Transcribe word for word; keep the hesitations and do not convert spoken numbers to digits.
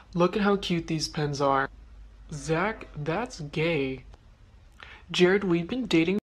Look at how cute these pens are. Zach, that's gay. Jared, we've been dating